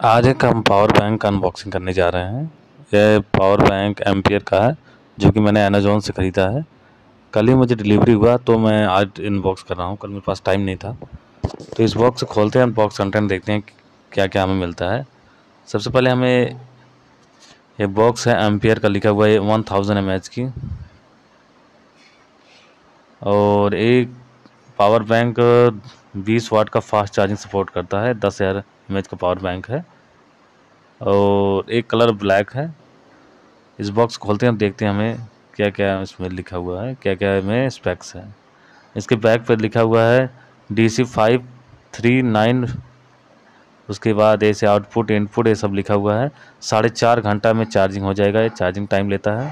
आज एक हम पावर बैंक का अनबॉक्सिंग करने जा रहे हैं। यह पावर बैंक एम्पियर का है जो कि मैंने अमेज़ॉन से ख़रीदा है। कल ही मुझे डिलीवरी हुआ तो मैं आज अनबॉक्स कर रहा हूँ। कल मेरे पास टाइम नहीं था, तो इस बॉक्स को खोलते हैं, अनबॉक्स कंटेंट देखते हैं क्या क्या हमें मिलता है। सबसे पहले हमें ये बॉक्स है एम्पियर का, लिखा हुआ है 1000 mAh की, और एक पावर बैंक 20 वाट का फास्ट चार्जिंग सपोर्ट करता है। 10,000 mAh का पावर बैंक है और एक कलर ब्लैक है। इस बॉक्स खोलते हैं, देखते हैं हमें क्या क्या इसमें लिखा हुआ है, क्या क्या इसमें स्पेक्स है। इसके बैक पर लिखा हुआ है DC539, उसके बाद ऐसे आउटपुट इनपुट ये सब लिखा हुआ है। 4.5 घंटा में चार्जिंग हो जाएगा, ये चार्जिंग टाइम लेता है।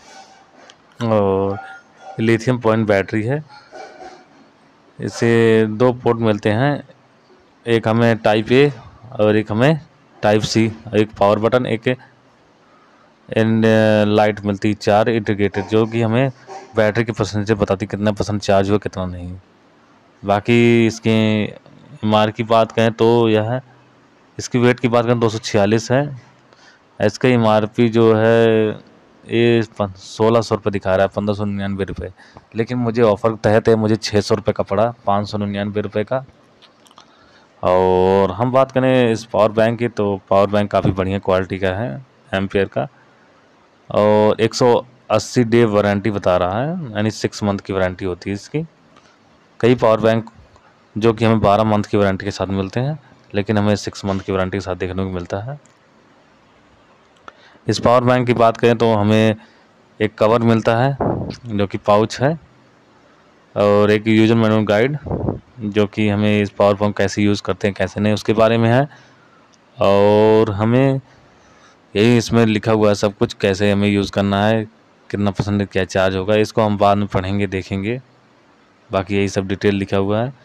और लिथियम पॉइंट बैटरी है। इसे 2 पोर्ट मिलते हैं, एक हमें टाइप ए और एक हमें टाइप सी। एक पावर बटन, एक एंड लाइट मिलती है 4 इंटीग्रेटेड, जो कि हमें बैटरी के परसेंटेज बताती कितना परसेंट चार्ज हुआ कितना नहीं। बाकी इसके एमआर की बात करें तो यह इसकी वेट की बात करें 246 है। इसका एमआरपी जो है ये 1600 रुपये दिखा रहा है, 1599 रुपये, लेकिन मुझे ऑफ़र तहत है, मुझे 600 रुपये का पड़ा, 599 रुपये का। और हम बात करें इस पावर बैंक की, तो पावर बैंक काफ़ी बढ़िया क्वालिटी का है एम्पियर का, और 180 डे वारंटी बता रहा है, यानी 6 मंथ की वारंटी होती है इसकी। कई पावर बैंक जो कि हमें 12 मंथ की वारंटी के साथ मिलते हैं, लेकिन हमें 6 मंथ की वारंटी के साथ देखने को मिलता है। इस पावर बैंक की बात करें तो हमें एक कवर मिलता है जो कि पाउच है, और एक यूजर मैनुअल गाइड जो कि हमें इस पावर बैंक कैसे यूज़ करते हैं कैसे नहीं उसके बारे में है। और हमें यही इसमें लिखा हुआ है सब कुछ, कैसे हमें यूज़ करना है, कितना परसेंट क्या चार्ज होगा, इसको हम बाद में पढ़ेंगे देखेंगे। बाकी यही सब डिटेल लिखा हुआ है।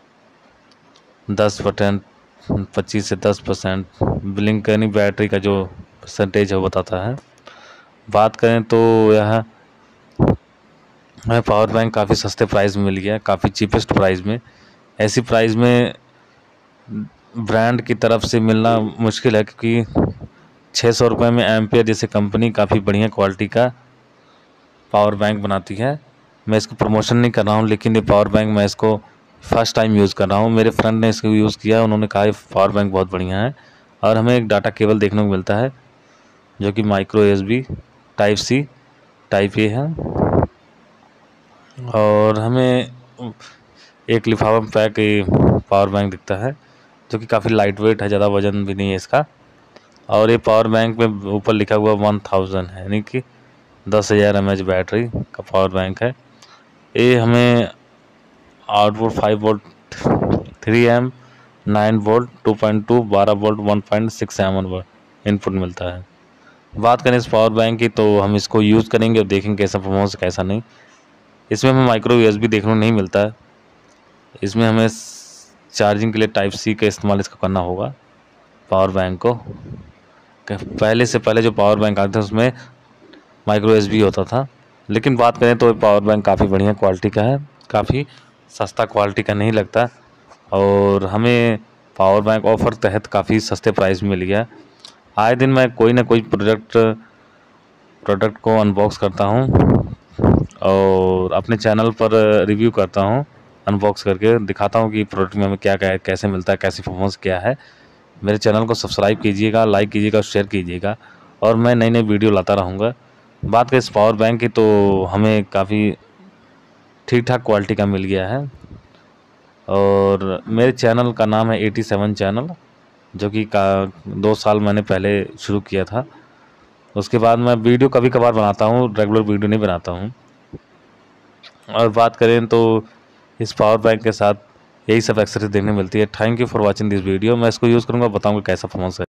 10%, 25 से 10% ब्लिंक यानी बैटरी का जो परसेंटेज है वो बताता है। बात करें तो यह हमें पावर बैंक काफ़ी सस्ते प्राइस में मिल गया, काफ़ी चीपेस्ट प्राइस में। ऐसी प्राइस में ब्रांड की तरफ से मिलना मुश्किल है, क्योंकि 600 रुपये में एम्पियर जैसे कंपनी काफ़ी बढ़िया क्वालिटी का पावर बैंक बनाती है। मैं इसको प्रमोशन नहीं कर रहा हूँ, लेकिन ये पावर बैंक मैं इसको फर्स्ट टाइम यूज़ कर रहा हूँ। मेरे फ्रेंड ने इसको यूज़ किया, उन्होंने कहा ये पावर बैंक बहुत बढ़िया है। और हमें एक डाटा केबल देखने को मिलता है जो कि micro USB type C type A है। और हमें एक लिफाफा पैक पावर बैंक दिखता है जो कि काफ़ी लाइट वेट है, ज़्यादा वजन भी नहीं है इसका। और ये पावर बैंक में ऊपर लिखा हुआ 1000 है, यानी कि 10,000 mAh बैटरी का पावर बैंक है। ये हमें output 5 volt 3 amp 9 volt 2.2 12 volt 1.6 amp input मिलता है। बात करें इस पावर बैंक की तो हम इसको यूज़ करेंगे और देखेंगे कैसा परफॉर्मेंस कैसा नहीं। इसमें हमें माइक्रो USB देखने को नहीं मिलता है। इसमें हमें चार्जिंग के लिए टाइप C का इस्तेमाल इसको करना होगा पावर बैंक को। पहले जो पावर बैंक आते थे उसमें माइक्रो USB होता था, लेकिन बात करें तो पावर बैंक काफ़ी बढ़िया क्वालिटी का है, काफ़ी सस्ता क्वालिटी का नहीं लगता। और हमें पावर बैंक ऑफ़र तहत काफ़ी सस्ते प्राइस में मिल गया। आए दिन मैं कोई ना कोई प्रोडक्ट को अनबॉक्स करता हूँ और अपने चैनल पर रिव्यू करता हूँ, अनबॉक्स करके दिखाता हूँ कि प्रोडक्ट में हमें क्या क्या कैसे मिलता है, कैसी परफॉर्मेंस क्या है। मेरे चैनल को सब्सक्राइब कीजिएगा, लाइक कीजिएगा, शेयर कीजिएगा, और मैं नई नई वीडियो लाता रहूँगा। बात करें इस पावर बैंक की तो हमें काफ़ी ठीक ठाक क्वालिटी का मिल गया है। और मेरे चैनल का नाम है 87 चैनल, जो कि 2 साल मैंने पहले शुरू किया था। उसके बाद मैं वीडियो कभी कभार बनाता हूँ, रेगुलर वीडियो नहीं बनाता हूँ। और बात करें तो इस पावर बैंक के साथ यही सब एक्सेसरीज देखने मिलती है। Thank you for watching this video. मैं इसको यूज़ करूँगा, बताऊँगा कैसा परफॉर्मेंस है।